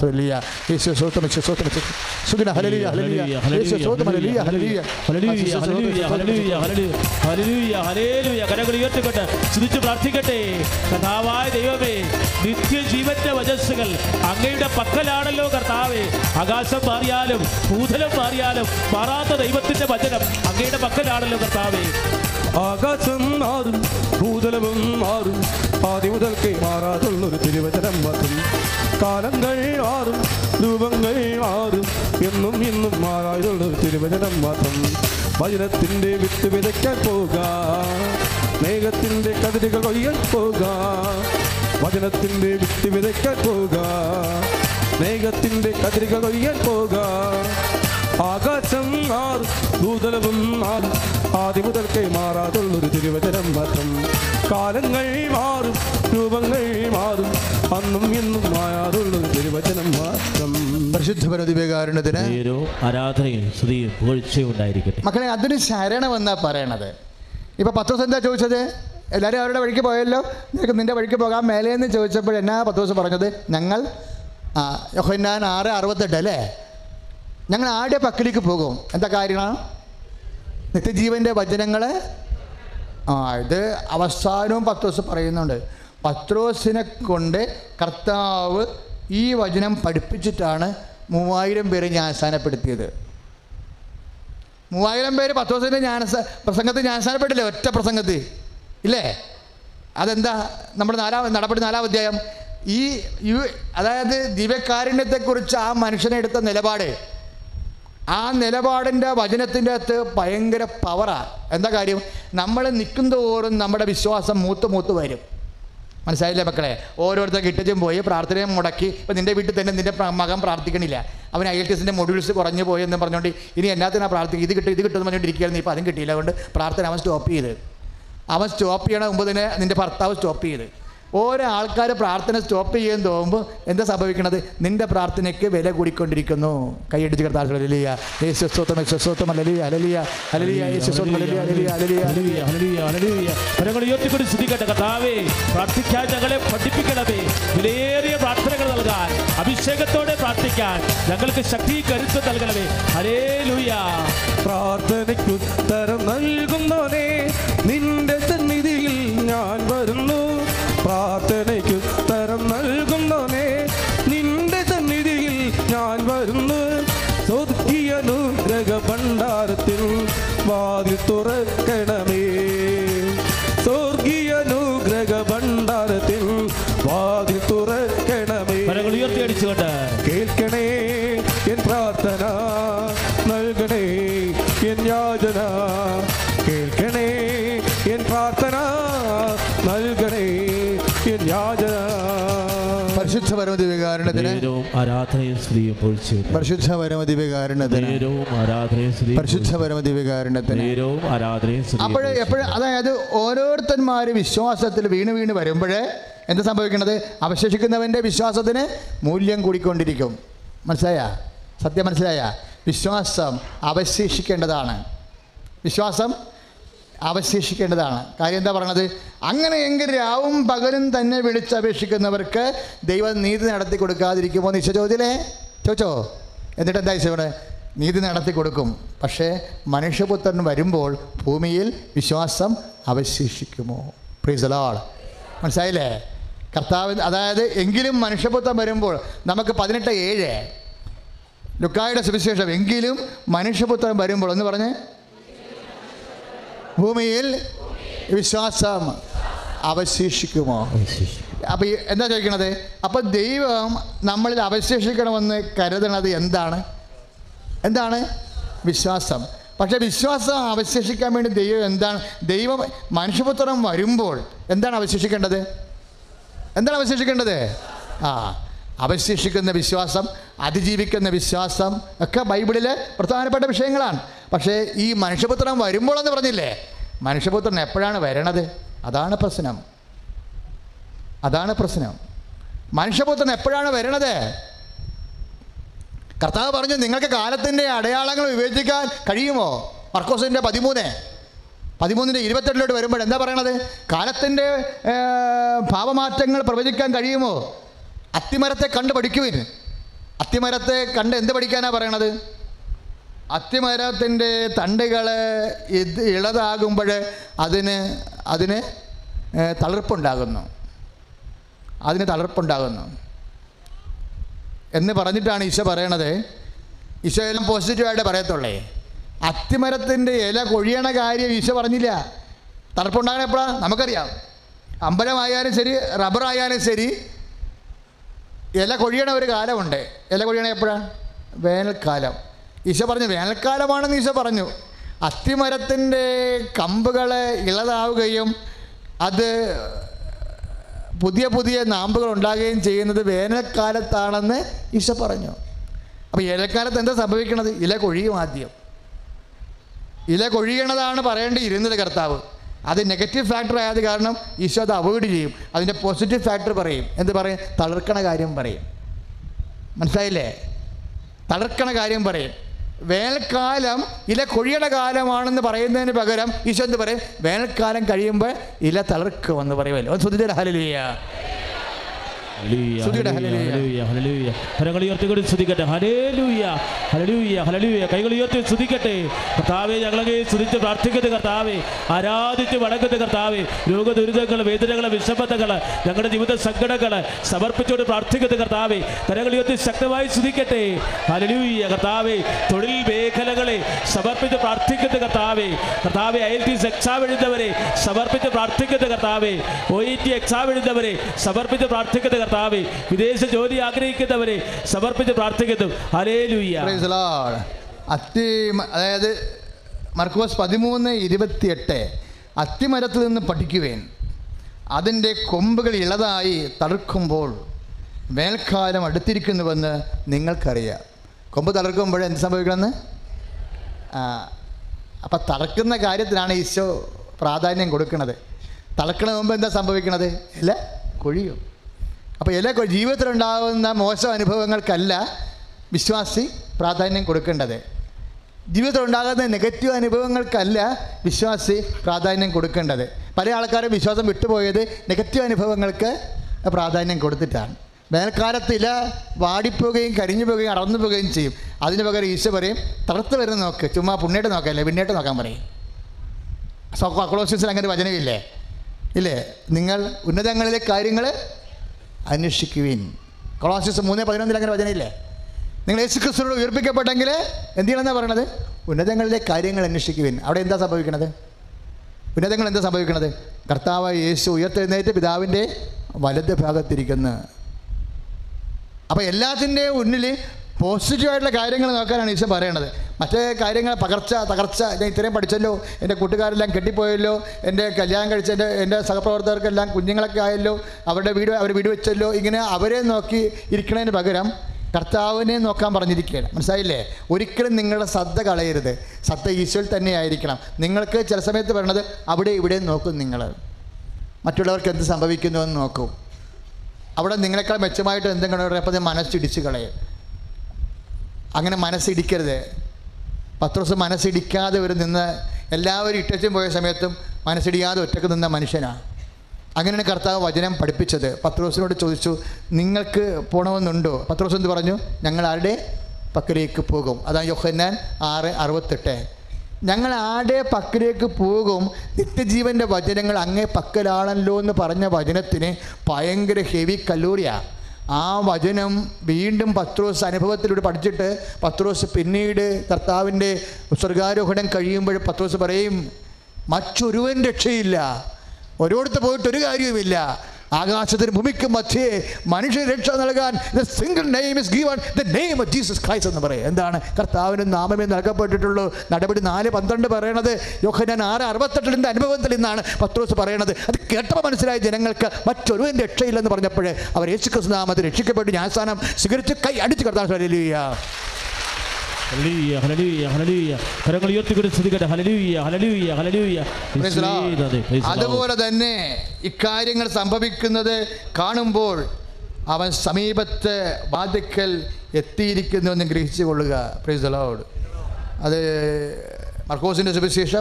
പ്രാർത്ഥിക്കട്ടെ. കർത്താവായ ദൈവമേ, നിത്യജീവന്റെ വചസ്സുകൾ അങ്ങയുടെ പക്കലാണല്ലോ കർത്താവേ. ആകാശം മാറിയാലും ഭൂതലം മാറിയാലും മാറാത്ത ദൈവത്തിന്റെ വചനം അങ്ങയുടെ പക്കലാണല്ലോ കർത്താവേ. ആകാശം മാറും, ഭൂതലവും മാറും, ആദ്യം മുതൽക്കേ മാറാതുള്ളൊരു തിരുവചനം മാത്രം. കാലങ്ങൾ മാറും, രൂപങ്ങൾ മാറും, എന്നും ഇന്നും മാറാതുള്ളൊരു തിരുവചനം മാത്രം. വചനത്തിന്റെ വിത്ത് വിതയ്ക്കാൻ പോകാം, മേഘത്തിന്റെ കതിരുകൾ കൊയ്യാൻ പോകാം. വചനത്തിന്റെ വിത്ത് വിതയ്ക്കാൻ പോകാം, മേഘത്തിന്റെ കതിരുകൾ കൊയ്യാൻ പോകാം. ആകാശം മാറും, ഭൂതലവും മാറും, ആദ്യം മുതൽക്കേ മാറാതുള്ളൊരു തിരുവചനം മാത്രം. കാലങ്ങൾ മാറും, രൂപങ്ങൾ മാറും, അന്നും ഇന്നും മാറാതുള്ളൊരു തിരുവചനം മാത്രം. പരിശുദ്ധ പരദിവ്യകാരുണ്യത്തിന് ആരാധനയും സ്തുതിയും പുകഴ്ചയും ഉണ്ടായിരിക്കട്ടെ. മക്കളെ, അതിന് ശരണമെന്നാ പറയണത്. ഇപ്പോൾ പത്രോസ് എന്താ ചോദിച്ചത്? എല്ലാവരും അവരുടെ വഴിക്ക് പോയല്ലോ, നിനക്ക് നിൻ്റെ വഴിക്ക് പോകാൻ മേലേന്ന് ചോദിച്ചപ്പോൾ എന്നാ പത്രോസ് പറഞ്ഞത്? ഞങ്ങൾ യോഹന്നാൻ 6:68 അല്ലേ, ഞങ്ങൾ ആരുടെ പക്കലേക്ക് പോകും? എന്താ കാര്യമാണ്? നിത്യജീവൻ്റെ വചനങ്ങൾ. ഇത് അവസാനവും പത്രോസ് പറയുന്നുണ്ട്. പത്രോസിനെ കൊണ്ട് കർത്താവ് ഈ വചനം പഠിപ്പിച്ചിട്ടാണ് 3000 പേരെ ജ്ഞാനസ്നാനപ്പെടുത്തിയത്. 3000 പേര് പത്രോസിൻ്റെ പ്രസംഗത്തിൽ ജ്ഞാനസ്നാനപ്പെട്ടില്ലേ? ഒറ്റ പ്രസംഗത്തിൽ ഇല്ലേ? അതെന്താ? നമ്മുടെ നടപടി 4-ാം അധ്യായം. അതായത് ദിവ്യകാരുണ്യത്തെക്കുറിച്ച് ആ മനുഷ്യനെ എടുത്ത നിലപാട്, ആ നിലപാടിൻ്റെ വചനത്തിൻ്റെ അകത്ത് ഭയങ്കര പവറാണ്. എന്താ കാര്യം? നമ്മൾ നിൽക്കുന്തോറും നമ്മുടെ വിശ്വാസം മൂത്ത് വരും. മനസ്സിലായില്ലേ മക്കളെ? ഓരോരുത്തർ കിട്ടച്ചും പോയി പ്രാർത്ഥനയും മുടക്കി. ഇപ്പം നിൻ്റെ വീട്ടിൽ തന്നെ നിൻ്റെ മകൻ പ്രാർത്ഥിക്കണില്ല, അവൻ IELTS മൊഡ്യൂൾസ് കുറഞ്ഞു പോയി എന്ന് പറഞ്ഞുകൊണ്ട് ഇനി എന്നാത്തിനാണ് പ്രാർത്ഥിക്കുക, ഇത് കിട്ടുമെന്ന് പറഞ്ഞുകൊണ്ടിരിക്കുകയായിരുന്നു. ഇപ്പോൾ അതും കിട്ടിയില്ല. അതുകൊണ്ട് പ്രാർത്ഥന അവൻ സ്റ്റോപ്പ് ചെയ്യണ മുമ്പ് തന്നെ നിൻ്റെ ഭർത്താവ് സ്റ്റോപ്പ് ചെയ്ത്. ഓരോ ആൾക്കാർ പ്രാർത്ഥന സ്റ്റോപ്പ് ചെയ്യാൻ തോന്നുമ്പോൾ എന്താ സംഭവിക്കണത്? നിൻ്റെ പ്രാർത്ഥനയ്ക്ക് വില കൂടിക്കൊണ്ടിരിക്കുന്നു. കൈയടിച്ച് കർത്താവ് പ്രാർത്ഥിക്കാൻ ഞങ്ങളെ പഠിപ്പിക്കണമേ. വിലയേറിയ പ്രാർത്ഥനകൾ നൽകാൻ, അഭിഷേകത്തോടെ പ്രാർത്ഥിക്കാൻ ഞങ്ങൾക്ക് ശക്തി കരുത്ത് നൽകണമേ. ഹല്ലേലൂയ. പ്രാർത്ഥനയ്ക്ക് ഉത്തരം നൽകുന്നോനെ, നിന്റെ സന്നിധിയിൽ ഞാൻ വരുന്നു. പ്രാർത്ഥനയ്ക്ക് ഉത്തരം നൽകുന്നോനെ, നിന്റെ സമാധാനത്തിൽ വാതിൽ തുറക്കണമേ. സ്വർഗീയ അനുഗ്രഹ ഭണ്ഡാരത്തിൽ വാതിൽ തുറക്കണമേ. ഉയർത്തിയടിച്ചുകൊണ്ട് കേൾക്കണേ എൻ പ്രാർത്ഥന, നൽകണേ എൻ യാചന. കേൾക്കണേ എൻ പ്രാർത്ഥന, നൽകണേ എൻ യാചന. പരിശുദ്ധ പരമദിവ്യകാരുണ്യത്തിന് ആരാധനയും സ്ത്രീയും പരിശുദ്ധ പരമദിവ്യകാരുണ്യത്തിന് പരിശുദ്ധ പരമദിവ്യകാരുണ്യത്തിന് ആരാധനയും. എപ്പോഴും അതായത് ഓരോരുത്തന്മാർ വിശ്വാസത്തിൽ വീണ് വീണ് വരുമ്പോൾ എന്താ സംഭവിക്കുന്നത്? അവശേഷിക്കുന്നവൻ്റെ വിശ്വാസത്തിന് മൂല്യം കൂടിക്കൊണ്ടിരിക്കും. മനസ്സിലായ? സത്യം മനസ്സിലായ? വിശ്വാസം അവശേഷിക്കേണ്ടതാണ്. വിശ്വാസം അവശേഷിക്കേണ്ടതാണ്. കാര്യം എന്താ പറയണത്? അങ്ങനെയെങ്കിൽ രാവും പകലും തന്നെ വിളിച്ചപേക്ഷിക്കുന്നവർക്ക് ദൈവം നീതി നടത്തി കൊടുക്കാതിരിക്കുമോ എന്ന് ഈശോ ചോദിച്ചോ. എന്നിട്ട് എന്താ ഈശോ ഇവിടെ? നീതി നടത്തി കൊടുക്കും. പക്ഷേ മനുഷ്യപുത്രൻ വരുമ്പോൾ ഭൂമിയിൽ വിശ്വാസം അവശേഷിക്കുമോ? Price the Lord. മനസ്സിലായില്ലേ? കർത്താവ് അതായത് എങ്കിലും മനുഷ്യപുത്രൻ വരുമ്പോൾ നമുക്ക് 18:7 ലുക്കായുടെ സുവിശേഷം, എങ്കിലും മനുഷ്യപുത്രൻ വരുമ്പോൾ എന്ന് പറഞ്ഞ് ഭൂമിയിൽ വിശ്വാസം അവശേഷിക്കുമോ? അപ്പോൾ എന്താ ചോദിക്കണത്? അപ്പോൾ ദൈവം നമ്മളിൽ അവശേഷിക്കണമെന്ന് കരുതണത് എന്താണ്? വിശ്വാസം. പക്ഷേ വിശ്വാസം അവശേഷിക്കാൻ വേണ്ടി ദൈവം മനുഷ്യപുത്രൻ വരുമ്പോൾ എന്താണ് അവശേഷിക്കേണ്ടത്? അവശേഷിക്കുന്ന വിശ്വാസം, അതിജീവിക്കുന്ന വിശ്വാസം ഒക്കെ ബൈബിളിലെ പ്രധാനപ്പെട്ട വിഷയങ്ങളാണ്. പക്ഷേ ഈ മനുഷ്യപുത്രൻ വരുമ്പോൾ എന്ന് പറഞ്ഞില്ലേ, മനുഷ്യപുത്രൻ എപ്പോഴാണ് വരണത്? അതാണ് പ്രശ്നം. മനുഷ്യപുത്രൻ എപ്പോഴാണ് വരണത്? കർത്താവ് പറഞ്ഞു, നിങ്ങൾക്ക് കാലത്തിൻ്റെ അടയാളങ്ങൾ വിവേചിക്കാൻ കഴിയുമോ? മർക്കോസിൻ്റെ 13:28 വരുമ്പോൾ എന്താ പറയണത്? കാലത്തിൻ്റെ ഭാവമാറ്റങ്ങൾ പ്രവചിക്കാൻ കഴിയുമോ? അത്തിമരത്തെ കണ്ട് പഠിക്കുവിൻ. അത്തിമരത്തെ കണ്ട് എന്ത് പഠിക്കാനാണ് പറയണത്? അത്തിമരത്തിൻ്റെ തണ്ടുകൾ ഇളതാകുമ്പോൾ അതിന് തളിർപ്പുണ്ടാകുന്നു എന്ന് പറഞ്ഞിട്ടാണ് ഈശോ പറയണത്. ഈശോ എല്ലാം പോസിറ്റീവായിട്ട് പറയത്തുള്ളേ. അത്തിമരത്തിൻ്റെ ഇല കൊഴിയണ കാര്യം ഈശോ പറഞ്ഞില്ല. തളിർപ്പുണ്ടാകണ എപ്പോഴാണ്? നമുക്കറിയാം. അമ്പലമായാലും ശരി, റബ്ബറായാലും ശരി, ഇല കൊഴിയണ ഒരു കാലമുണ്ട്. ഇല കൊഴിയണ എപ്പോഴാണ്? വേനൽക്കാലം. ഈശോ പറഞ്ഞു വേനൽക്കാലമാണെന്ന് ഈശോ പറഞ്ഞു. അത്തിമരത്തിൻ്റെ കമ്പുകൾ ഇളതാവുകയും അത് പുതിയ നാമ്പുകൾ ഉണ്ടാകുകയും ചെയ്യുന്നത് വേനൽക്കാലത്താണെന്ന് ഈശോ പറഞ്ഞു. അപ്പോൾ വേനൽക്കാലത്ത് എന്താ സംഭവിക്കണത്? ഇല കൊഴിയും. ആദ്യം ഇല കൊഴിയണതാണ് പറയേണ്ടി ഇരുന്നത് കർത്താവ്. അത് നെഗറ്റീവ് ഫാക്ടർ ആയത് കാരണം ഈശോ അത് അവോയ്ഡ് ചെയ്യും. അതിൻ്റെ പോസിറ്റീവ് ഫാക്ടർ പറയും. എന്ത് പറയും? തളിർക്കണ കാര്യം പറയും. മനസ്സിലായില്ലേ? തളിർക്കണ കാര്യം പറയും. വേനൽക്കാലം ഇല കൊഴിയണ കാലമാണെന്ന് പറയുന്നതിന് പകരം ഈശോ എന്ത് പറയും? വേനൽക്കാലം കഴിയുമ്പോൾ ഇല തളിർക്കുമെന്ന് പറയുമല്ലോ. ഒന്ന് ശ്രദ്ധിച്ചിട്ട് ഹല്ലേലൂയ. കൈകൾ ഉയർത്തി സ്തുതിക്കട്ടെ കർത്താവേ. ഞങ്ങളെ സ്തുതിച്ച് പ്രാർത്ഥിക്കട്ടെ കർത്താവേ. ആരാധിച്ച് വണങ്ങട്ടെ കർത്താവേ. രോഗദുരിതങ്ങൾ, വേദനകൾ, വിഷമതകൾ, ഞങ്ങളുടെ ജീവിത സങ്കടങ്ങൾ സമർപ്പിച്ചുകൊണ്ട് പ്രാർത്ഥിക്കട്ടെ കർത്താവേ. കരങ്ങൾ ഉയർത്തി ശക്തമായി സ്തുതിക്കട്ടെ. ഹല്ലേലൂയ കർത്താവേ. തൊഴിൽ മേഖലകളെ സമർപ്പിച്ച് പ്രാർത്ഥിക്കട്ടെ കർത്താവേ. കർത്താവേ, IELTS എക്സാം എഴുതുന്നവരെ സമർപ്പിച്ച് പ്രാർത്ഥിക്കട്ടെ കർത്താവേ. OET എക്സാം എഴുതുന്നവരെ സമർപ്പിച്ച് പ്രാർത്ഥിക്കട്ടെ കർത്താവേ. വിദേശ ജോലി ആഗ്രഹിക്കുന്നവരെ സമർപ്പിച്ച് പ്രാർത്ഥിക്കുന്നു. ഹല്ലേലൂയ. Praise the lord. അതായത് മർക്കോസ് 13:28 അത്തിമരത്തിൽ നിന്ന് പഠിക്കുവേൻ, അതിൻ്റെ കൊമ്പുകൾ ഇളതായി തളിർക്കുമ്പോൾ വേനൽക്കാലം അടുത്തിരിക്കുന്നുവെന്ന് നിങ്ങൾക്കറിയാം. കൊമ്പ് തളിർക്കുമ്പോൾ എന്ത് സംഭവിക്കണമെന്ന്? അപ്പം തളർക്കുന്ന കാര്യത്തിനാണ് ഈശോ പ്രാധാന്യം കൊടുക്കുന്നത്. തളർക്കണ മുമ്പ് എന്താ സംഭവിക്കണത്? ഇല കൊഴിയും. അപ്പോൾ ജീവിതത്തിലുണ്ടാകുന്ന മോശം അനുഭവങ്ങൾക്കല്ല വിശ്വാസി പ്രാധാന്യം കൊടുക്കേണ്ടത്. ജീവിതത്തിലുണ്ടാകുന്ന നെഗറ്റീവ് അനുഭവങ്ങൾക്കല്ല വിശ്വാസി പ്രാധാന്യം കൊടുക്കേണ്ടത്. പല ആൾക്കാരും വിശ്വാസം വിട്ടുപോയത് നെഗറ്റീവ് അനുഭവങ്ങൾക്ക് പ്രാധാന്യം കൊടുത്തിട്ടാണ്. വേനൽക്കാലത്ത് ഇല വാടിപ്പോവുകയും കരിഞ്ഞു പോവുകയും അറന്നു പോവുകയും ചെയ്യും. അതിന് പകരം ഈശോ പറയും തളർത്ത് വരുന്ന നോക്ക്, ചുമ്മാ പുണ്യായിട്ട് നോക്കാമല്ലേ, പിന്നീട്ട് നോക്കാൻ പറയും. കൊളോസ്യൻസിൽ അങ്ങനെ വചനമില്ലേ? ഇല്ലേ? നിങ്ങൾ ഉന്നതങ്ങളിലെ കാര്യങ്ങൾ അന്വേഷിക്കുവിൻ. കൊളോസ്യൻസ് 3:11 അങ്ങനെ വചനമില്ലേ? നിങ്ങൾ യേശുക്രിസ്തുവിനോട് ഉയർപ്പിക്കപ്പെട്ടെങ്കിൽ എന്ത് ചെയ്യണമെന്നാണ് പറയണത്? ഉന്നതങ്ങളിലെ കാര്യങ്ങൾ അന്വേഷിക്കുവിൻ. അവിടെ എന്താ സംഭവിക്കണത്? ഉന്നതങ്ങൾ എന്താ സംഭവിക്കണത്? കർത്താവ് യേശു ഉയർത്തെഴുന്നേറ്റ് പിതാവിൻ്റെ വലത് ഭാഗത്തിരിക്കുന്നു. അപ്പോൾ എല്ലാത്തിൻ്റെയും ഉന്നിൽ പോസിറ്റീവായിട്ടുള്ള കാര്യങ്ങൾ നോക്കാനാണ് ഈശോ പറയണത്. മറ്റേ കാര്യങ്ങൾ തകർച്ച, ഞാൻ ഇത്രയും പഠിച്ചല്ലോ, എൻ്റെ കൂട്ടുകാരെല്ലാം കെട്ടിപ്പോയല്ലോ, എൻ്റെ കല്യാണം കഴിച്ച എൻ്റെ സഹപ്രവർത്തകർക്കെല്ലാം കുഞ്ഞുങ്ങളൊക്കെ ആയല്ലോ, അവർ വീട് വെച്ചല്ലോ, ഇങ്ങനെ അവരെ നോക്കി ഇരിക്കണതിന് പകരം കർത്താവിനെ നോക്കാൻ പറഞ്ഞിരിക്കുകയാണ്. മനസ്സിലായില്ലേ? ഒരിക്കലും നിങ്ങളുടെ ശ്രദ്ധ കളയരുത്. ശ്രദ്ധ ഈശോയിൽ തന്നെ ആയിരിക്കണം. നിങ്ങൾക്ക് ചില സമയത്ത് പറയണത് അവിടെ ഇവിടെ നോക്കും. നിങ്ങൾ മറ്റുള്ളവർക്ക് എന്ത് സംഭവിക്കുന്നു എന്ന് നോക്കും. അവിടെ നിങ്ങളെക്കാൾ മെച്ചമായിട്ട് എന്തെങ്കിലും പറയുമ്പോൾ അത് മനസ്സിടിച്ച് കളയും. അങ്ങനെ മനസ്സിടിക്കരുത്. പത്രോസ് മനസ്സിടിക്കാതെ നിന്ന് എല്ലാവരും ഇട്ടച്ചും പോയ സമയത്തും മനസ്സിടിക്കാതെ ഒറ്റക്ക് നിന്ന മനുഷ്യനാണ്. അങ്ങനെയാണ് കർത്താവ് വചനം പഠിപ്പിച്ചത്. പത്രോസിനോട് ചോദിച്ചു, നിങ്ങൾക്ക് പോകണമെന്നുണ്ടോ? പത്രോസ് എന്ത് പറഞ്ഞു? ഞങ്ങൾ ആരുടെ പക്കലേക്ക് പോകും. അതാണ് യോഹന്നാൻ 6:68. ഞങ്ങൾ ആരുടെ പക്കലേക്ക് പോകും? നിത്യജീവൻ്റെ വചനങ്ങൾ അങ്ങേ പക്കലാണല്ലോ എന്ന് പറഞ്ഞ വചനത്തിന് ഭയങ്കര ഹെവി കലോറിയാണ്. ആ വചനം വീണ്ടും പത്രോസ് അനുഭവത്തിലൂടെ പഠിച്ചിട്ട് പത്രോസ് പിന്നീട് കർത്താവിൻ്റെ സ്വർഗാരോഹണം കഴിയുമ്പോൾ പത്രോസ് പറയും, മറ്റൊരുവൻ രക്ഷയില്ല, ഒരിടത്ത് പോയിട്ടൊരു കാര്യവുമില്ല, ആകാശത്തിന് ഭൂമിക്കും മധ്യേ മനുഷ്യ രക്ഷ നൽകാൻ the single name is given, the name of Jesus Christ എന്ന് പറയും. എന്താണ്? കർത്താവിന് നാമമേ നൽകപ്പെട്ടിട്ടുള്ളൂ. നടപടി 4:12 പറയണത് യോഹന്നാൻ 6:68 അനുഭവത്തിൽ നിന്നാണ് പത്രോസ് പറയണത്. അത് കേട്ടപ്പോൾ മനസ്സിലായ ജനങ്ങൾക്ക് മറ്റൊരുവൻ രക്ഷയില്ലെന്ന് പറഞ്ഞപ്പോൾ അവർ യേശുക്രിസ്തു നാമത്തിൽ രക്ഷിക്കപ്പെട്ട് ജ്ഞാനസ്നാനം സ്വീകരിച്ച് കൈ അടിച്ച് കർത്താവ് ഹല്ലേലൂയ ഹല്ലേലൂയ ഹല്ലേലൂയ ഹല്ലേലൂയ. കരങ്ങൾ ഉയർത്തിക്കൊണ്ട് സ്തുതിക്കട്ടെ. Hallelujah hallelujah hallelujah. അതുപോലെ തന്നെ ഇക്കാര്യങ്ങൾ സംഭവിക്കുന്നത് കാണുമ്പോൾ അവൻ സമീപത്ത് വാതിക്കൽ എത്തിയിരിക്കുന്നു എന്ന് ഗ്രഹിച്ചു കൊള്ളുക. Praise the lord. അത് മർക്കോസിൻ്റെ സുവിശേഷം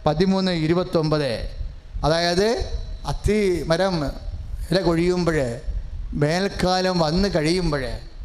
13:29. അതായത് അത്തി മരം ഇല കൊഴിയുമ്പോൾ, വേനൽക്കാലം വന്ന് കഴിയുമ്പോൾ,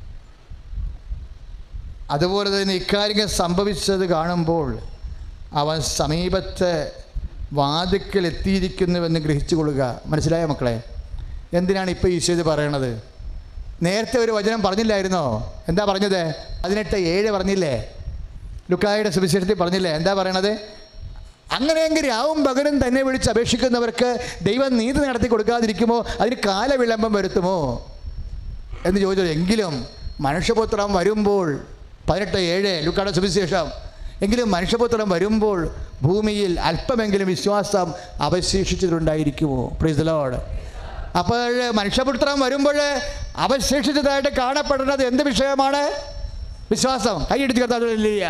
അതുപോലെ തന്നെ ഇക്കാര്യങ്ങൾ സംഭവിച്ചത് കാണുമ്പോൾ അവൻ സമീപത്ത് വാതിക്കൽ എത്തിയിരിക്കുന്നുവെന്ന് ഗ്രഹിച്ചു കൊള്ളുക. മനസ്സിലായ മക്കളെ? എന്തിനാണ് ഇപ്പോൾ ഈശോ ഇത് പറയണത്? നേരത്തെ ഒരു വചനം പറഞ്ഞില്ലായിരുന്നോ? എന്താ പറഞ്ഞത്? 18:7 പറഞ്ഞില്ലേ? ലുക്കായുടെ സുവിശേഷത്തിൽ പറഞ്ഞില്ലേ? എന്താ പറയണത്? അങ്ങനെയെങ്കിൽ രാവും പകലും തന്നെ വിളിച്ച് അപേക്ഷിക്കുന്നവർക്ക് ദൈവം നീതി നടത്തി കൊടുക്കാതിരിക്കുമോ? അതിന് കാലവിളംബം വരുത്തുമോ എന്ന് ചോദിച്ചത്. എങ്കിലും മനുഷ്യപുത്രൻ വരുമ്പോൾ, 18:7 ലുക്കായുടെ സുവിശേഷം, എങ്കിലും മനുഷ്യപുത്രൻ വരുമ്പോൾ ഭൂമിയിൽ അല്പമെങ്കിലും വിശ്വാസം അവശേഷിച്ചിട്ടുണ്ടായിരിക്കുമോ? Price the Lord. അപ്പോൾ മനുഷ്യപുത്രൻ വരുമ്പോൾ അവശേഷിച്ചതായിട്ട് കാണപ്പെടുന്നത് എന്ത് വിഷയമാണ്? വിശ്വാസം. കൈയടിച്ച് കർത്താവില്ല.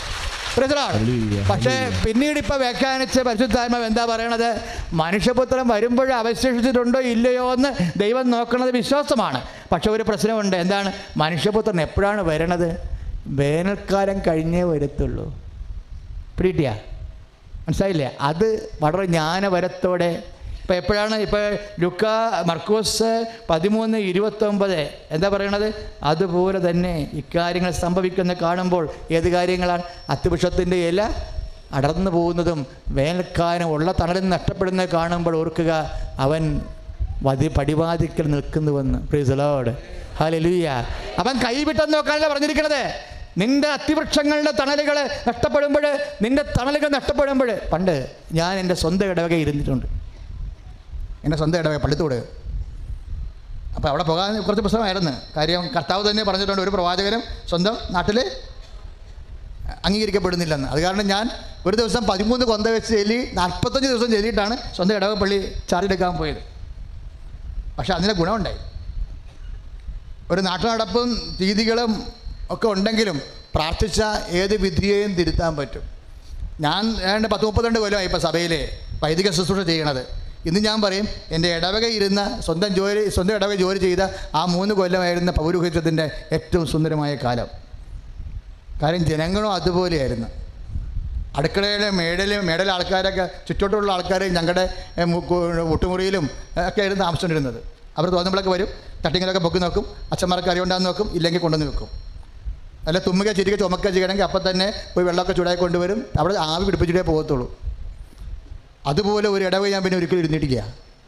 പക്ഷേ പിന്നീട് ഇപ്പോൾ വ്യാഖ്യാനിച്ച് പരിശുദ്ധാത്മാവ് എന്താ പറയണത്? മനുഷ്യപുത്രൻ വരുമ്പോൾ അവശേഷിച്ചിട്ടുണ്ടോ ഇല്ലയോ എന്ന് ദൈവം നോക്കുന്നത് വിശ്വാസമാണ്. പക്ഷെ ഒരു പ്രശ്നമുണ്ട്. എന്താണ്? മനുഷ്യപുത്രൻ എപ്പോഴാണ് വരണത്? വേനൽക്കാലം കഴിഞ്ഞേ വരത്തുള്ളൂ. പിടികിട്ടിയാ? മനസ്സിലായില്ലേ? അത് വളരെ ജ്ഞാനവരത്തോടെ. ഇപ്പോൾ എപ്പോഴാണ്? ഇപ്പോൾ മർക്കോസ് 13:29 എന്താ പറയണത്? അതുപോലെ തന്നെ ഇക്കാര്യങ്ങൾ സംഭവിക്കുന്ന കാണുമ്പോൾ, ഏത് കാര്യങ്ങളാണ്? അത്തിവൃക്ഷത്തിൻ്റെ ഇല അടർന്നു പോകുന്നതും വേനൽക്കാലം ഉള്ള തണലിൽ നഷ്ടപ്പെടുന്നത് കാണുമ്പോൾ ഓർക്കുക, അവൻ പടിവാതിക്കൽ നിൽക്കുന്നുവെന്ന്. Praise the lord. ഹല്ലേലൂയ. അവൻ കൈവിട്ടെന്ന് നോക്കാനല്ല പറഞ്ഞിരിക്കണത്. നിന്റെ അത്തിവൃക്ഷങ്ങളുടെ തണലുകൾ നഷ്ടപ്പെടുമ്പോൾ, നിന്റെ തണലുകൾ നഷ്ടപ്പെടുമ്പോൾ, പണ്ട് ഞാൻ എൻ്റെ സ്വന്തം ഇടവക ഇരുന്നിട്ടുണ്ട്. എൻ്റെ സ്വന്തം ഇടവക പള്ളിത്തോട്. അപ്പോൾ അവിടെ പോകാൻ കുറച്ച് പ്രശ്നമായിരുന്നു. കാര്യം കർത്താവ് തന്നെ പറഞ്ഞിട്ടുണ്ട്, ഒരു പ്രവാചകനും സ്വന്തം നാട്ടിൽ അംഗീകരിക്കപ്പെടുന്നില്ലെന്ന്. അത് കാരണം ഞാൻ ഒരു ദിവസം 13 കൊന്ത വെച്ച് ചെല്ലി 45 ദിവസം ചെല്ലിയിട്ടാണ് സ്വന്തം ഇടവക പള്ളി ചാർജ് എടുക്കാൻ പോയത്. പക്ഷെ അതിൻ്റെ ഗുണമുണ്ടായി. ഒരു നാട്ടുനടപ്പും രീതികളും ഒക്കെ ഉണ്ടെങ്കിലും പ്രാർത്ഥിച്ച ഏത് വിധിയെയും തിരുത്താൻ പറ്റും. ഞാൻ 10-32 കൊല്ലമായി ഇപ്പോൾ സഭയിൽ വൈദിക ശുശ്രൂഷ ചെയ്യണത്. ഇന്ന് ഞാൻ പറയും, എൻ്റെ ഇടവക ഇരുന്ന സ്വന്തം ഇടവക ജോലി ചെയ്ത ആ 3 കൊല്ലമായിരുന്ന പൗരോഹിത്യത്തിൻ്റെ ഏറ്റവും സുന്ദരമായ കാലം. കാര്യം ജനങ്ങളും അതുപോലെയായിരുന്നു. അടുക്കളയിലെ മേടയിലെ ആൾക്കാരൊക്കെ, ചുറ്റോട്ടുള്ള ആൾക്കാർ ഞങ്ങളുടെ ഒട്ടുമുറിയിലും ഒക്കെ ആയിരുന്നു താമസിച്ചുകൊണ്ടിരുന്നത്. അവർ തോന്നുമ്പോഴൊക്കെ വരും, തട്ടിങ്ങളൊക്കെ പൊക്കി നോക്കും, അച്ഛന്മാർക്ക് അറിയുണ്ടാന്ന് നോക്കും, ഇല്ലെങ്കിൽ കൊണ്ടുവന്ന് വെക്കും. അല്ല തുമ്മുക ചിരിക്കുക ചുമക്കുക ചെയ്യണമെങ്കിൽ അപ്പം തന്നെ പോയി വെള്ളമൊക്കെ ചൂടായി കൊണ്ടുവരും. അവിടെ ആവി പിടിപ്പിച്ചിട്ടേ പോകത്തുള്ളൂ. അതുപോലെ ഒരു ഇടവ ഞാൻ പിന്നെ ഒരിക്കലും ഇരുന്നിട്ടില്ല.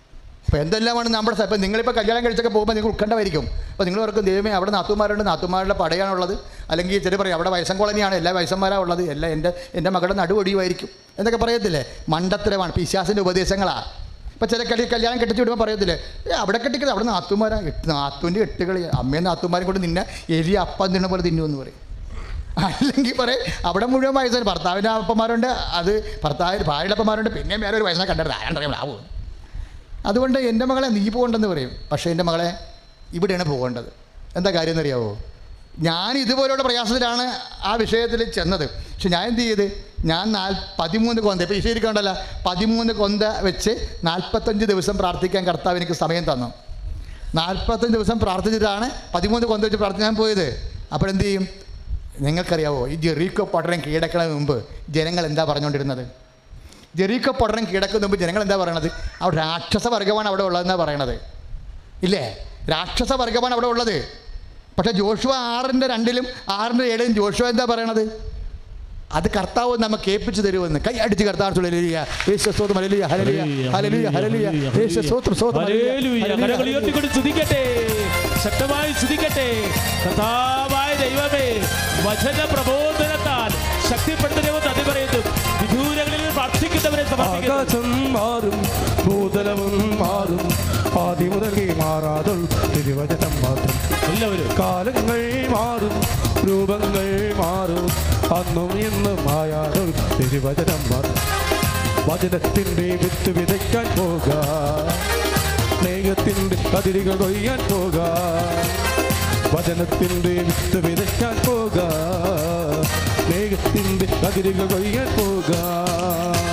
അപ്പോൾ എന്തെല്ലാമാണ് നമ്മുടെ ഇപ്പം നിങ്ങളിപ്പോൾ കല്യാണം കഴിച്ചൊക്കെ പോകുമ്പോൾ നിങ്ങൾ ഉത്കണ്ഠമായിരിക്കും. അപ്പോൾ നിങ്ങൾ ഓർക്കും ദൈവമേ അവിടെ നാത്തുമാരുണ്ട്, നാത്തുമാരുടെ പടയാണുള്ളത്, അല്ലെങ്കിൽ ചില പറയും അവിടെ വയസ്സൻ കോളനിയാണ്, എല്ലാ വയസ്സന്മാരാണ് ഉള്ളത്, എല്ലാം എൻ്റെ മകളുടെ നടുവൊടിയുമായിരിക്കും എന്നൊക്കെ പറയത്തില്ലേ. മണ്ടത്തരമാണ്, പിശാസിൻ്റെ ഉപദേശങ്ങളാണ്. ഇപ്പോൾ ചില കല്യാണം കെട്ടിച്ച് വിടുമ്പോൾ പറയത്തില്ലേ, അവിടെ കെട്ടിക്കുന്നത് അവിടെ നാത്തൂൻ്റെ എട്ടുകൾ അമ്മയും നാത്തുമാരും കൊണ്ട് നിന്നെ എലി അപ്പം തിന്ന പോലെ തിന്നുമെന്ന് പറയും. അല്ലെങ്കിൽ പറയും അവിടെ മുഴുവൻ വയസ്സാണ്, ഭർത്താവിൻ്റെ അപ്പന്മാരുണ്ട്, അത് ഭാര്യയുടെ അപ്പന്മാരുണ്ട്, പിന്നെ വേറെ ഒരു വയസ്സിനെ കണ്ടിട്ട് ആരാണ്ടറിയാം ആവും. അതുകൊണ്ട് എൻ്റെ മകളെ നീ പോകണ്ടെന്ന് പറയും. പക്ഷേ എൻ്റെ മകളെ ഇവിടെയാണ് പോകേണ്ടത്. എന്താ കാര്യം എന്നറിയാവോ? ഞാൻ ഇതുപോലെയുള്ള പ്രയാസത്തിലാണ് ആ വിഷയത്തിൽ ചെന്നത്. പക്ഷെ ഞാൻ എന്ത് ചെയ്ത്, ഞാൻ 13 കൊന്ത, ഇപ്പോൾ ഈശ്വരിക്കണ്ടല്ലോ, 13 കൊന്ത വെച്ച് 45 ദിവസം പ്രാർത്ഥിക്കാൻ കർത്താവ് എനിക്ക് സമയം തന്നു. 45 ദിവസം പ്രാർത്ഥിച്ചിട്ടാണ് 13 കൊന്ത വെച്ച് പ്രാർത്ഥിക്കാൻ പോയത്. അപ്പോഴെന്ത് ചെയ്യും നിങ്ങൾക്കറിയാവോ? ഈ ജെറീക്കോ പട്ടണം കീഴടക്കുന്നതിന് മുമ്പ് ജനങ്ങൾ എന്താ പറഞ്ഞുകൊണ്ടിരുന്നത്? ജെറീക്കോ പട്ടണം കീഴടക്കുന്നതിന് മുമ്പ് ജനങ്ങൾ എന്താ പറയണത്? അവിടെ രാക്ഷസ വർഗ്ഗമാണ് അവിടെ ഉള്ളതെന്നാണ് പറയണത്, ഇല്ലേ? രാക്ഷസ വർഗ്ഗമാണ് അവിടെ ഉള്ളത്. പക്ഷേ ജോഷുവ 6:2 6:7 ജോഷുവ എന്താ പറയണത്? അത് കർത്താവ് നമുക്ക് ഏൽപ്പിച്ചു തരുമെന്ന്. കൈ അടിച്ച് കർത്താവ് ശക്തമായി സ്തുതിക്കട്ടെ. കർത്താവായ ദൈവമേ, വചന പ്രബോധനത്താൽ ശക്തിപ്പെടുത്തുന്നവർ നന്ദി പറയുന്നു. വിദൂരങ്ങളിൽ പ്രാർത്ഥിക്കുന്നവരെ ആകാശം മാറും, ഭൂതലവും മാറും, ആദ്യം മുതലേ മാറാതെ തിരുവചനം മാത്രം. എല്ലാവരും കാലങ്ങൾ മാറും, രൂപങ്ങൾ മാറും, അന്നും ഇന്നും മായാതെ തിരുവചനം മാത്രം. വചനത്തിൻ്റെ വിത്ത് വിതയ്ക്കാൻ പോകാം, സ്നേഹത്തിൻ്റെ കതിരുകൾ കൊയ്യാൻ പോകാം. വചനത്തിൻ്റെ വിത്ത് വിതയ്ക്കാൻ പോകാം, സ്നേഹത്തിൻ്റെ കതിരുകൾ കൊയ്യാൻ പോകാം.